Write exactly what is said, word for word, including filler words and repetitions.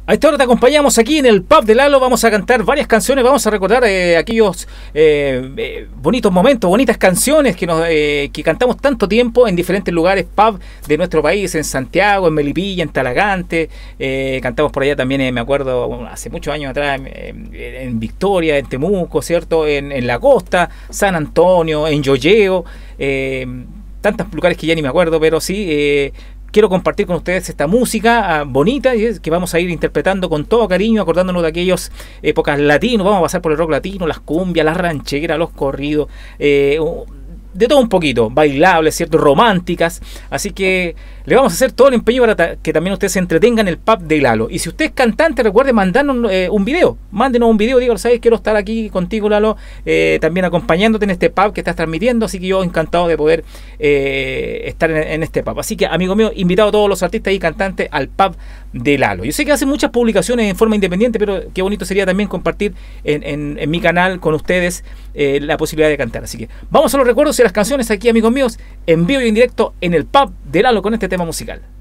A esta hora te acompañamos aquí en el pub de Lalo. Vamos a cantar varias canciones, vamos a recordar eh, aquellos eh, eh, bonitos momentos, bonitas canciones que, nos, eh, que cantamos tanto tiempo en diferentes lugares, pub de nuestro país, en Santiago, en Melipilla, en Talagante. Eh, cantamos por allá también, eh, me acuerdo, hace muchos años atrás, en, en Victoria, en Temuco, ¿cierto? En, en la costa, San Antonio, en Yoyeo, eh, tantos lugares que ya ni me acuerdo, pero sí... Eh, quiero compartir con ustedes esta música uh, bonita que vamos a ir interpretando con todo cariño, acordándonos de aquellas épocas latinos. Vamos a pasar por el rock latino, las cumbias, las rancheras, los corridos, eh, de todo un poquito, bailables, ¿cierto? Románticas. Así que le vamos a hacer todo el empeño para ta que también ustedes se entretengan en el pub de Lalo. Y si usted es cantante, recuerde mandarnos eh, un video. Mándenos un video, digo, ¿sabes? Quiero estar aquí contigo, Lalo, eh, también acompañándote en este pub que estás transmitiendo. Así que yo encantado de poder eh, estar en, en este pub. Así que, amigo mío, invitado a todos los artistas y cantantes al pub de Lalo. Yo sé que hacen muchas publicaciones en forma independiente, pero qué bonito sería también compartir en, en, en mi canal con ustedes eh, la posibilidad de cantar. Así que vamos a los recuerdos y las canciones aquí, amigos míos, en vivo y en directo en el pub de Lalo con este tema musical.